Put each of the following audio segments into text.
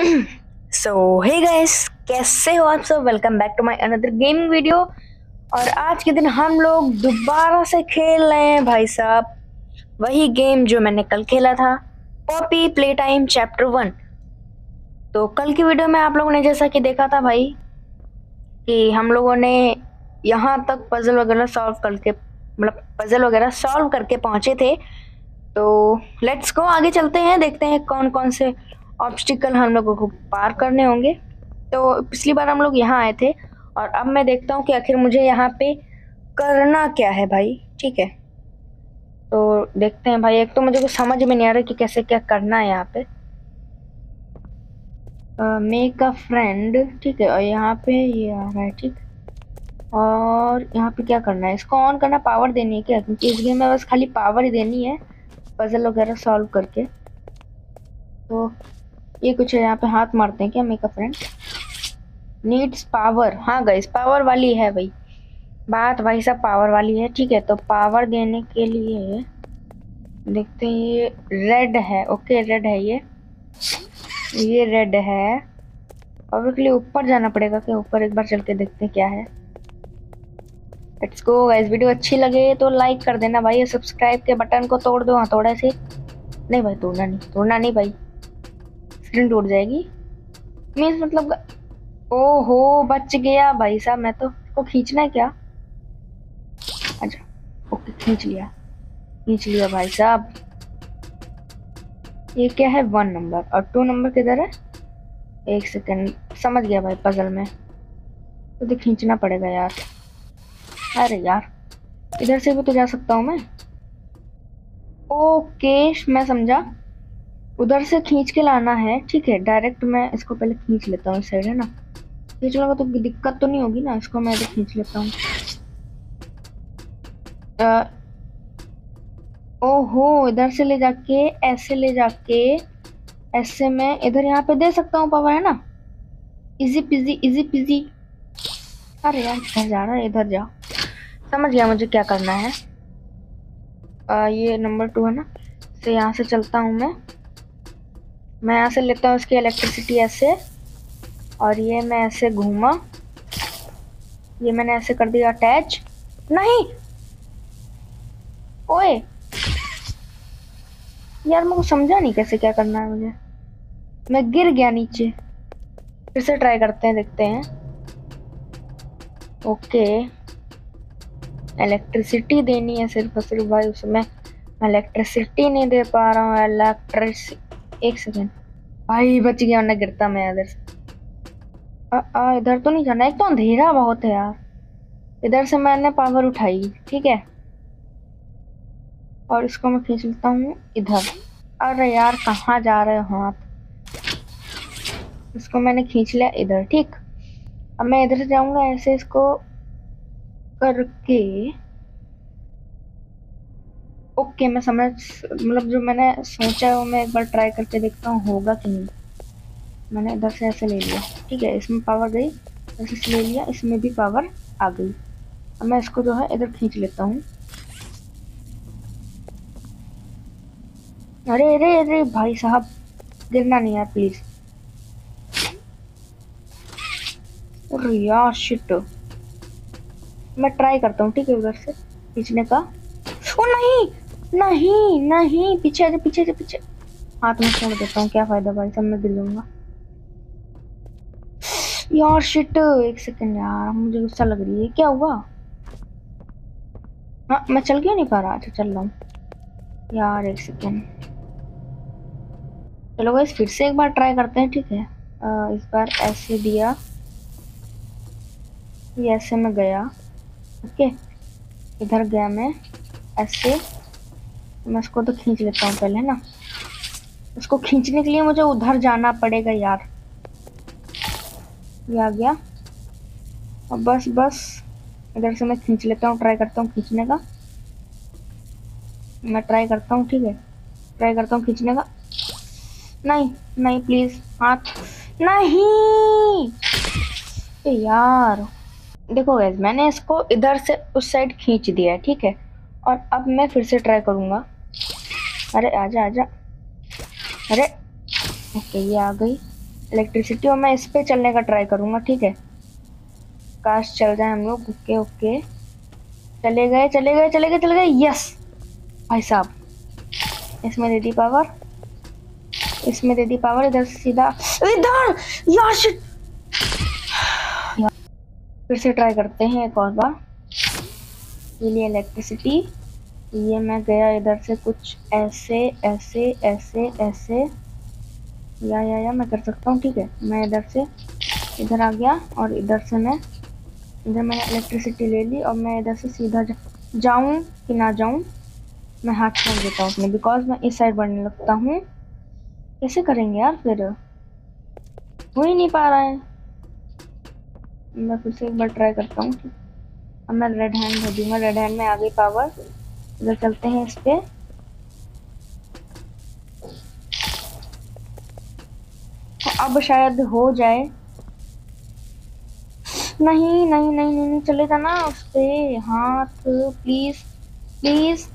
सो hey guys, कैसे हो आप सब। Welcome back to my another gaming video. और आज के दिन हम लोग दोबारा से खेल रहे हैं भाई साहब वही गेम जो मैंने कल खेला था, पॉपी प्ले टाइम चैप्टर 1। तो कल की वीडियो में आप लोगों ने जैसा कि देखा था भाई कि हम लोगों ने यहाँ तक पजल वगैरह सॉल्व करके पजल वगैरह सॉल्व करके पहुंचे थे। तो लेट्स गो, आगे चलते हैं, देखते हैं कौन कौन से ऑब्स्टिकल हम लोगों को पार करने होंगे। तो पिछली बार हम लोग यहाँ आए थे और अब मैं देखता हूँ कि आखिर मुझे यहाँ पे करना क्या है भाई। ठीक है, तो देखते हैं भाई। एक तो मुझे कुछ समझ में नहीं आ रहा कि कैसे क्या करना है यहाँ पे। मेक अ फ्रेंड, ठीक है, और यहाँ पे ये आ रहा है, ठीक। और यहाँ पे क्या करना है, इसको ऑन करना, पावर देनी है क्या, क्योंकि इस गेम में बस खाली पावर ही देनी है पजल वगैरह सॉल्व करके। तो ये कुछ है, यहाँ पे हाथ मारते हैं क्या, make a friend needs power. हाँ गाइस, पावर वाली है भाई बात, भाई सब पावर वाली है। ठीक है, तो पावर देने के लिए देखते हैं, ये रेड है, ओके रेड है, ये रेड है। और उसके लिए ऊपर जाना पड़ेगा क्या, ऊपर एक बार चल के देखते हैं क्या है। लेट्स गो गाइस, वीडियो अच्छी लगे तो लाइक कर देना भाई, सब्सक्राइब के बटन को तोड़ दो हथौड़े से। नहीं भाई, तोड़ना नहीं भाई, स्क्रीन टूट जाएगी। मीन्स मतलब, ओहो बच गया भाई साहब। मैं तो इसको खींचना है क्या, अच्छा ओके खींच लिया भाई साहब। ये क्या है, 1 नंबर, और 2 नंबर किधर है, 1 सेकंड, समझ गया भाई पजल में। तो खींचना पड़ेगा यार। अरे यार, इधर से भी तो जा सकता हूँ मैं। ओके मैं समझा, उधर से खींच के लाना है। ठीक है, डायरेक्ट मैं इसको पहले खींच लेता हूँ, इस साइड है ना, खींच लूंगा तो दिक्कत तो नहीं होगी ना। इसको मैं इधर खींच लेता हूँ। ओहो, इधर से ले जाके ऐसे मैं इधर यहाँ पे दे सकता हूँ पावर, है ना, इजी पीजी। अरे यार इधर जा रहा है, इधर जा, समझ गया मुझे क्या करना है। ये नंबर 2 है ना, तो यहाँ से चलता हूँ मैं यहाँ से लेता हूँ इसकी इलेक्ट्रिसिटी ऐसे, और ये मैं ऐसे घूमा, ये मैंने ऐसे कर दिया अटैच। नहीं ओए यार, मेरे को समझा नहीं कैसे क्या करना है मुझे, मैं गिर गया नीचे। फिर से ट्राई करते हैं, देखते हैं। ओके, इलेक्ट्रिसिटी देनी है सिर्फ और सिर्फ भाई, उसमें इलेक्ट्रिसिटी नहीं दे पा रहा हूँ। एक सेकेंड भाई, बच गया, वरना गिरता मैं इधर से। इधर तो नहीं जाना, एक तो अंधेरा बहुत है यार। इधर से मैंने पावर उठाई, ठीक है, और इसको मैं खींच लेता हूँ इधर। अरे यार कहाँ जा रहे हो आप, इसको मैंने खींच लिया इधर, ठीक। अब मैं इधर से जाऊंगा ऐसे इसको करके। ओके मैं समझ, मतलब जो मैंने सोचा है वो मैं एक बार ट्राई करके देखता हूँ होगा कि नहीं। मैंने इधर से ऐसे ले लिया, ठीक है, इसमें पावर गई, ऐसे से ले लिया, इसमें भी पावर आ गई। अब मैं इसको जो है इधर खींच लेता हूँ। अरे अरे अरे भाई साहब, गिरना नहीं यार प्लीज। अरे यार शिट, मैं ट्राई करता हूँ, ठीक है, उधर से खींचने का। ओ नहीं, पीछे आजा, पीछे। हाथ में छोड़ देता हूँ, क्या फायदा भाई, सब मैं गिर लूंगा यार। शिट, एक सेकंड यार, मुझे गुस्सा लग रही है, क्या हुआ। हाँ मैं चल क्यों नहीं पा रहा, अच्छा चल रहा हूँ यार, एक सेकंड। चलो गाइस, फिर से एक बार ट्राई करते हैं, ठीक है। इस बार ऐसे दिया, ये ऐसे में गया, ओके, इधर गया मैं ऐसे। मैं इसको तो खींच लेता हूँ पहले, है ना। इसको खींचने के लिए मुझे उधर जाना पड़ेगा यार। ये आ गया, अब बस इधर से मैं खींच लेता हूँ, ट्राई करता हूँ खींचने का। मैं ट्राई करता हूँ, ठीक है, ट्राई करता हूँ खींचने का। नहीं प्लीज, हाथ नहीं यार। देखो गैस, मैंने इसको इधर से उस साइड खींच दिया है, ठीक है, और अब मैं फिर से ट्राई करूंगा। अरे आजा, अरे ओके, ये आ गई। इलेक्ट्रिसिटी, और मैं इस पे चलने का ट्राई करूंगा, ठीक है। काश चल जाए हम लोग। ओके ओके, चले गए चले गए चले गए चले गए, यस भाई साहब। इसमें दे दी पावर, इसमें दे दी पावर, इधर से सीधा इधर। यार शिट, फिर से ट्राई करते हैं एक और बार। ये लिए इलेक्ट्रिसिटी, ये मैं गया इधर से कुछ ऐसे ऐसे ऐसे ऐसे, या मैं कर सकता हूँ, ठीक है। मैं इधर से इधर आ गया, और इधर से मैं इधर मैंने इलेक्ट्रिसिटी ले ली, और मैं इधर से सीधा जाऊँ कि ना जाऊँ, मैं हाथ छोड़ देता हूँ अपने, बिकॉज मैं इस साइड बढ़ने लगता हूँ। कैसे करेंगे यार, फिर हो ही नहीं पा रहा है। मैं फिर से एक बार ट्राई करता हूँ। अब मैं रेड हैंड भर दूंगा, रेड हैंड में आ गई पावर। इधर चलते हैं इस पे, तो अब शायद हो जाए। नहीं नहीं नहीं नहीं, नहीं चलेगा ना उस पे हाथ, प्लीज प्लीज,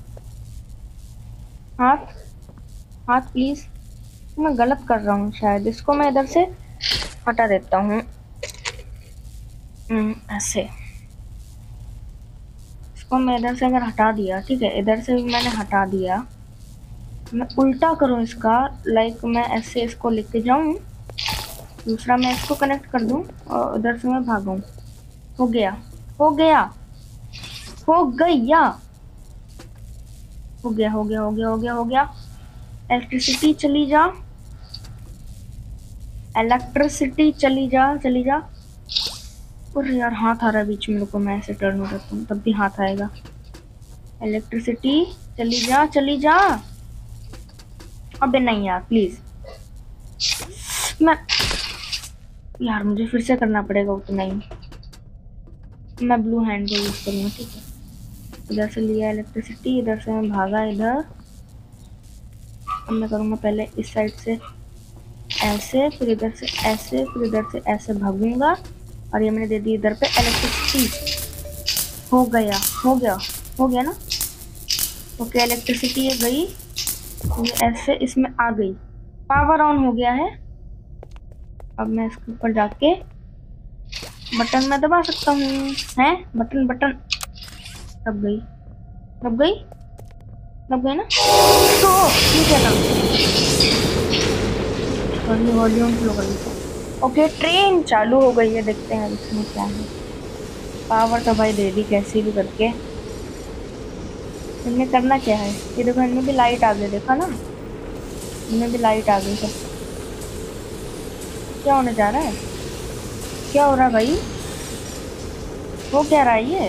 हाथ हाथ प्लीज। मैं गलत कर रहा हूँ शायद, इसको मैं इधर से हटा देता हूँ। ऐसे इसको मैं इधर से अगर हटा दिया, ठीक है, इधर से भी मैंने हटा दिया। मैं उल्टा करूँ इसका, लाइक मैं ऐसे इसको लेके जाऊँ, दूसरा मैं इसको कनेक्ट कर दूँ, और उधर से मैं भागूँ। हो गया हो गया हो गया हो गया हो गया हो गया हो गया हो गया। इलेक्ट्रिसिटी चली जा, इलेक्ट्रिसिटी चली जा चली जा। और यार हाथ आ रहा है बीच में, रुको मैं ऐसे टर्न हो जाता हूँ, तब भी हाथ आएगा। इलेक्ट्रिसिटी चली जा चली जा। अबे नहीं यार प्लीज, मैं यार मुझे फिर से करना पड़ेगा उतना ही। मैं ब्लू हैंड को यूज करूँगा, ठीक है। इधर से लिया इलेक्ट्रिसिटी, इधर से मैं भागा इधर। अब मैं करूँगा पहले इस साइड से ऐसे, फिर इधर से ऐसे, फिर इधर से ऐसे भागूंगा, और ये मैंने दे दी इधर पे इलेक्ट्रिसिटी। हो गया हो गया हो गया ना। ओके इलेक्ट्रिसिटी ये गई, ये ऐसे इसमें आ गई, पावर ऑन हो गया है। अब मैं इसके ऊपर जाके बटन में दबा सकता हूँ, हैं बटन बटन। दब गई दब गई दब गई ना। तो ये क्या था, वॉल्यूम स्लो कर ली। ओके ट्रेन चालू हो गई है, देखते हैं इसमें क्या है। पावर तो भाई दे दी कैसी भी करके। इनमें करना क्या है, ये देखो इनमें भी लाइट आ गई, देखा ना, इनमें भी लाइट आ गई। सब क्या होने जा रहा है, क्या हो रहा है भाई, वो क्या रहा है ये।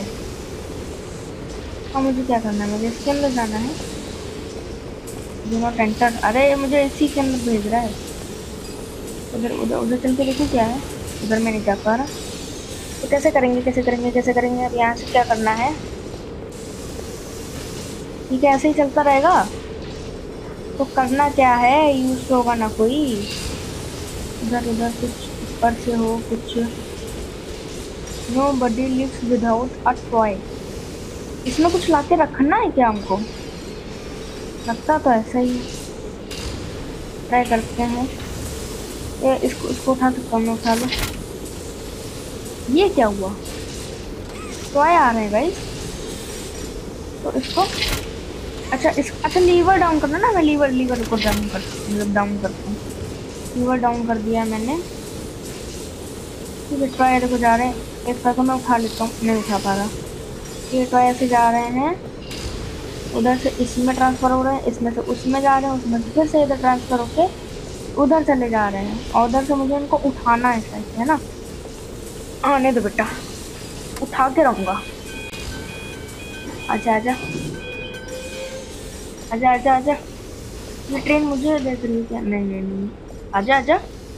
और मुझे क्या करना है, मुझे इसके अंदर जाना है। डू नॉट एंटर, अरे मुझे इसी के अंदर भेज रहा है। उधर उधर उधर चल के देखो क्या है, उधर मैं नहीं जा पा रहा। तो कैसे करेंगे कैसे करेंगे कैसे करेंगे, अब यहाँ से क्या करना है। ठीक है ऐसे ही चलता रहेगा, तो करना क्या है, यूज होगा ना कोई। उधर उधर कुछ ऊपर से हो कुछ। Nobody lives without a toy, इसमें कुछ लाके रखना है क्या हमको, लगता तो ऐसा ही। ट्राई करते हैं, ये इसको उठा सकता हूँ मैं, उठा लो। ये क्या हुआ, टॉय आ रहे हैं गाइस, तो इसको अच्छा लीवर डाउन करना ना। मैं लीवर को डाउन कर, मतलब डाउन करता हूँ। लीवर डाउन कर दिया मैंने, ठीक है। टॉय देखो जा रहे हैं, एक को मैं उठा लेता हूँ, नहीं उठा पा रहा। ये टॉय ऐसे जा रहे हैं, उधर से इसमें ट्रांसफर हो रहे हैं, इसमें से उसमें जा रहे हैं, उसमें से फिर से इधर ट्रांसफर होके उधर चले जा रहे हैं, और उधर से मुझे इनको उठाना है शायद, है ना। आने दो बेटा, उठा के रहूँगा। आजा आजा आजा आजा आजा, ये ट्रेन मुझे देख रही है क्या, नहीं नहीं नहीं, आजा आजा।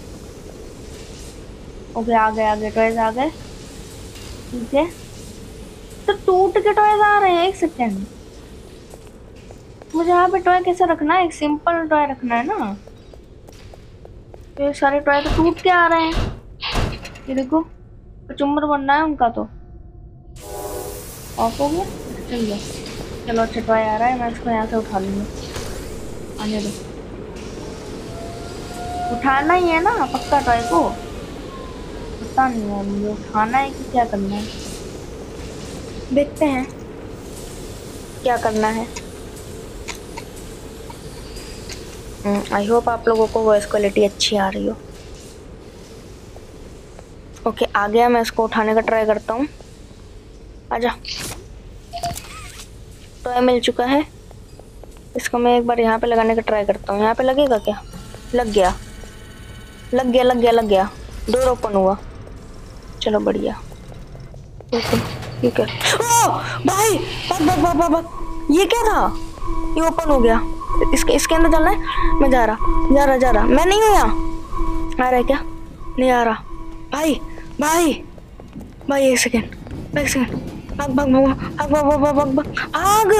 ओके आ गए टॉयज आ गए, ठीक है। तो टूट के टॉयज आ रहे हैं, एक सेकेंड, मुझे यहाँ पे टॉय कैसे रखना है, एक सिंपल टॉय रखना है ना। तो ये सारे टॉय तो टूट के आ रहे हैं, ये देखो कचुम्बर बनना है उनका, तो ऑफ हो गया, चल गया। चलो अच्छा टॉय आ रहा है, मैं इसको यहाँ से उठा लूँगा, आने दो। उठाना ही है ना पक्का टॉय को? पता नहीं है मुझे उठाना है कि क्या करना है। देखते हैं क्या करना है। आई होप आप लोगों को वॉइस क्वालिटी अच्छी आ रही हो। ओके आ गया, मैं इसको उठाने का ट्राई करता हूँ। आजा, टॉय मिल चुका है। इसको मैं एक बार यहाँ पे लगाने का ट्राई करता हूँ। यहाँ पे लगेगा क्या? लग गया लग गया लग गया लग गया। डोर ओपन हुआ, चलो बढ़िया। ओके ठीक है। ओह भाई भाग भाग भाग भाग भाग। ये क्या था? ये ओपन हो गया। इसके अंदर जाना है। मैं जा रहा। मैं नहीं हूँ यहाँ। आ रहा है क्या? नहीं आ रहा। भाई भाई भाई एक सेकेंड भाग भाग भाग भाग भाग भाग भाग भाग आग।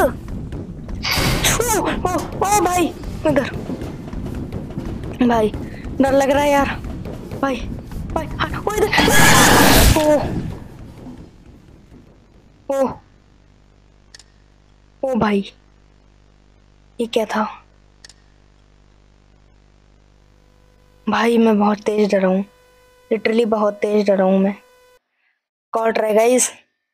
ओ भाई इधर। भाई डर लग रहा है यार। भाई भाई ओ इधर। ओ भाई ये क्या था? भाई मैं बहुत तेज डरा हूँ, लिटरली बहुत तेज डरा हूँ मैं। Call try guys.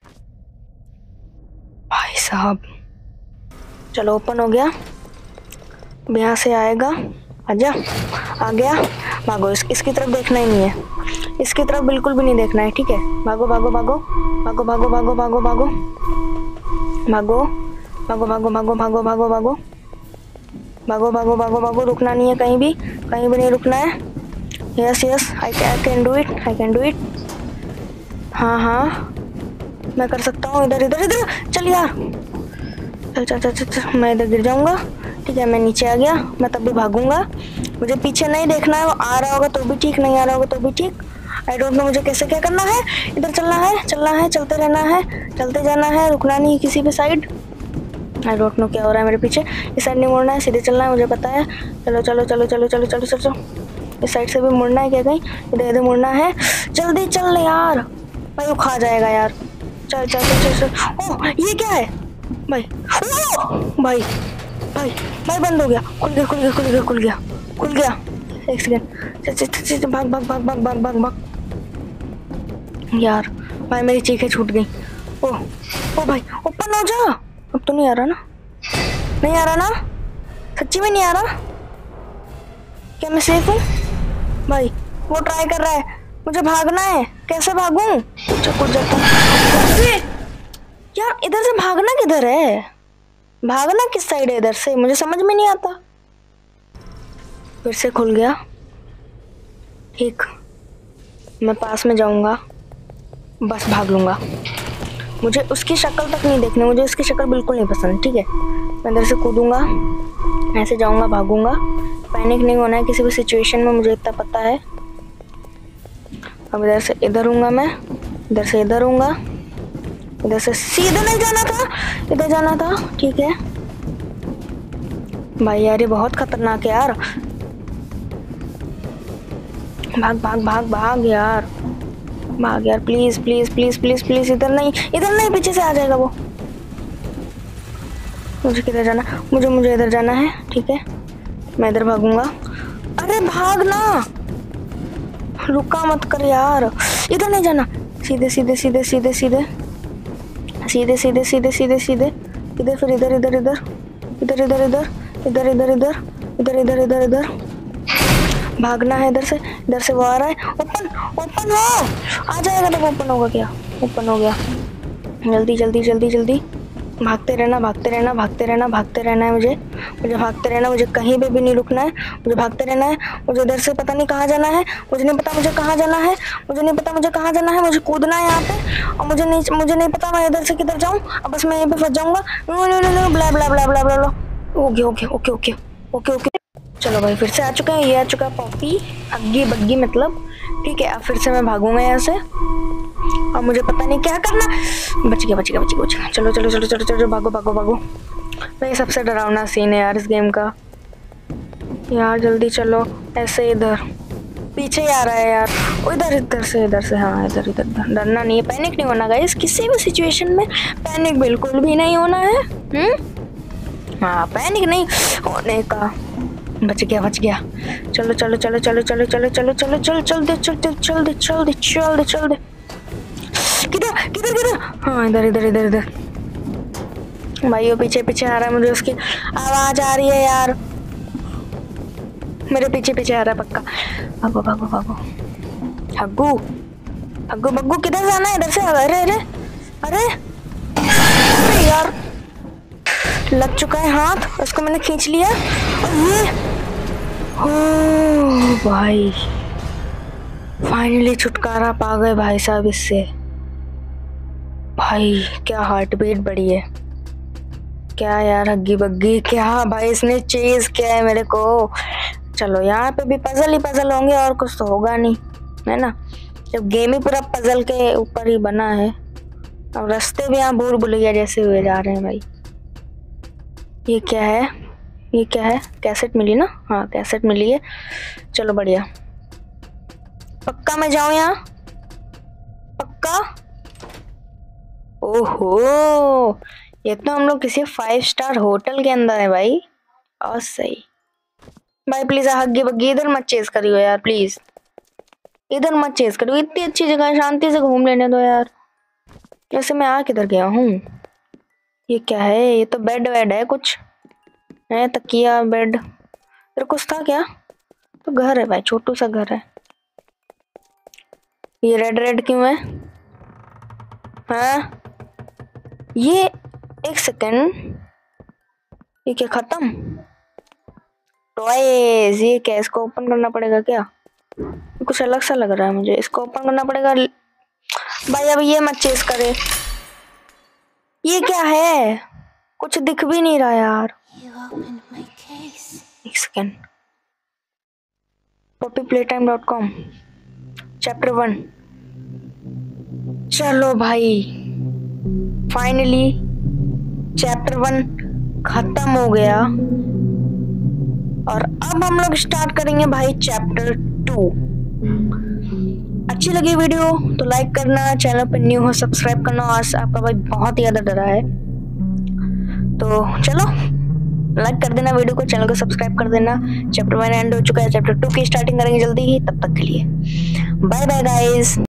भाई साहब चलो ओपन हो गया। अब यहाँ से आएगा। आजा, आ गया। भागो, इसकी तरफ देखना ही नहीं है। इसकी तरफ बिल्कुल भी नहीं देखना है, ठीक है? भागो भागो भागो भागो भागो भागो भागो भागो भागो भागो भागो भागो भागो भागो भागो भागो भागो भागो भागो। रुकना नहीं है, कहीं भी नहीं रुकना है। Yes yes I can do it, I can do it. हाँ हाँ मैं कर सकता हूँ। इधर इधर इधर चल यार, चल चल चल चल। मैं इधर गिर जाऊंगा, ठीक है? मैं नीचे आ गया। मैं तब भी भागूंगा। मुझे पीछे नहीं देखना है। वो आ रहा होगा तो भी ठीक, नहीं आ रहा होगा तो भी ठीक। आई डोंट नो मुझे कैसे क्या करना है। इधर चलना है, चलते रहना है, चलते जाना है, रुकना नहीं किसी भी साइड। आई डोंट नो क्या हो रहा है मेरे पीछे। इस साइड नहीं मुड़ना है, सीधे चलना है, मुझे पता है। चलो चलो चलो चलो चलो चलो चलो चलो। इस साइड से भी मुड़ना है क्या? कहीं इधर इधर मुड़ना है। जल्दी चल यार, भाई वो खा जाएगा यार। चल चल चल चल चल। ओह ये क्या है भाई? ओह भाई भाई भाई बंद हो गया। खुल गया खुल गया खुल गया खुल गया खुल गया। एक सेकेंड। चल चल चल भाग भाग भाग भाग भाग भाग भाग। यार भाई मेरी चीखें छूट गई। ओह ओ भाई ओपन हो जा। अब तो नहीं आ रहा ना? नहीं आ रहा ना? सच्ची में नहीं आ रहा? क्या मैं सेफ हूँ? भाई वो ट्राई कर रहा है, मुझे भागना है। कैसे भागूं? कुछ जाता यार। इधर से भागना किधर है? भागना किस साइड है इधर से? मुझे समझ में नहीं आता। फिर से खुल गया, ठीक। मैं पास में जाऊंगा, बस भाग लूंगा। मुझे उसकी शक्ल तक नहीं देखनी, मुझे उसकी शक्ल बिल्कुल नहीं पसंद, ठीक है? मैं इधर से कूदूंगा, ऐसे जाऊंगा, भागूंगा। पैनिक नहीं होना है किसी भी सिचुएशन में, मुझे इतना पता है। अब इधर से इधर हूँगा मैं, इधर से इधर हूँगा, इधर से सीधे नहीं जाना था, इधर जाना था, ठीक है? भाई यार ये बहुत खतरनाक है यार। भाग भाग भाग भाग यार, भाग यार, please please please please please. इधर नहीं, इधर नहीं, पीछे से आ जाएगा वो। मुझे किधर जाना? मुझे इधर जाना है, ठीक है? मैं इधर भागूंगा। अरे भाग ना, रुका मत कर यार। इधर नहीं जाना, सीधे सीधे सीधे सीधे सीधे सीधे सीधे सीधे सीधे सीधे इधर, फिर इधर इधर इधर इधर इधर इधर इधर इधर इधर इधर इधर इधर इधर भागना है। इधर से वो आ रहा है। ओपन ओपन हो, आ जाएगा तो ओपन होगा क्या? ओपन हो गया। जल्दी जल्दी जल्दी जल्दी भागते रहना, भागते रहना, भागते रहना, भागते रहना है। मुझे भागते रहना, मुझे कहीं पे भी नहीं रुकना है, मुझे भागते रहना है। मुझे इधर से पता नहीं कहाँ जाना है, मुझे नहीं पता मुझे कहाँ जाना है, मुझे नहीं पता मुझे कहाँ जाना है। मुझे कूदना है यहाँ पे, और मुझे नहीं पता मैं इधर से किधर जाऊँ। अब बस मैं यहीं पे फंस जाऊँगा। Blah blah blah blah blah. Okay okay okay okay okay okay. चलो भाई फिर से आ चुका है, ये आ चुका है पॉपी, अग्गी बग्गी मतलब, ठीक है? अब फिर से मैं भागूंगा यहाँ से, और मुझे पता नहीं क्या करना। बच गया बच गया बच गया बच गया। चलो चलो चलो चलो चलो, भागो भागो भागो। भाई सबसे डरावना सीन है यार इस गेम का। यार जल्दी चलो, ऐसे इधर पीछे ही आ रहा है यार। ओ इधर से हाँ, इधर इधर। डरना नहीं है, पैनिक नहीं होना गाइस, किसी भी सिचुएशन में पैनिक बिल्कुल भी नहीं होना है। हाँ पैनिक नहीं होने का। बच गया बच गया। चलो चलो चलो चलो चलो चलो चलो चलो चलो चल दे चल दे चल दे चल दे चल दे चल दे। किधर किधर किधर? हाँ इधर इधर इधर इधर। भाई वो पीछे पीछे आ रहा है, मुझे उसकी आवाज आ रही है यार। मेरे पीछे पीछे आ रहा है पक्का। भागो भागो भागो। हग्गू हग्गू बग्गू किधर जाना है? इधर से। अरे अरे अरे अरे यार, लग चुका है हाथ, उसको मैंने खींच लिया। और ये ओ भाई, फाइनली छुटकारा पा गए भाई साहब इससे। भाई क्या हार्ट बीट बढ़ी है। क्या यार हग्गी बग्गी, क्या भाई इसने चेज किया है मेरे को। चलो यहाँ पे भी पजल ही पजल होंगे और कुछ तो होगा नहीं, है ना। जब गेम ही पूरा पजल के ऊपर ही बना है। अब रास्ते भी यहाँ भूल भुलैया जैसे हुए जा रहे हैं भाई। ये क्या है? ये क्या है? कैसेट मिली ना? हाँ कैसेट मिली है। चलो बढ़िया। पक्का मैं जाऊं यहाँ? पक्का? ओहो, ये तो हम लोग किसी 5 स्टार होटल के अंदर है भाई। और सही भाई, प्लीज हग्गी बग्गी इधर मत चेस करियो यार, प्लीज इधर मत चेस करियो। इतनी अच्छी जगह है, शांति से घूम लेने दो यार। वैसे मैं आ किधर गया हूँ? ये क्या है? ये तो बेड वेड है कुछ है, तकिया बेड। फिर कुछ था क्या? तो घर है भाई, छोटू सा घर है। ये रेड रेड क्यों है? हाँ ये एक सेकेंड, ये क्या खत्म? टॉयज, ये क्या? इसको ओपन करना पड़ेगा क्या? कुछ अलग सा लग रहा है मुझे, इसको ओपन करना पड़ेगा भाई। अब ये मत चेस करे। ये क्या है? कुछ दिख भी नहीं रहा यार। एक सेकेंड। poppyplaytime.com chapter 1। चलो भाई फाइनली चैप्टर 1 खत्म हो गया। और अब हम लोग स्टार्ट करेंगे भाई चैप्टर 2। अच्छी लगी वीडियो तो लाइक करना, चैनल पर न्यू हो सब्सक्राइब करना। आज आपका भाई बहुत ही ज्यादा डरा है, तो चलो लाइक कर देना वीडियो को, चैनल को सब्सक्राइब कर देना। चैप्टर 1 एंड हो चुका है, चैप्टर 2 की स्टार्टिंग करेंगे जल्दी ही। तब तक के लिए बाय बाय गाइस।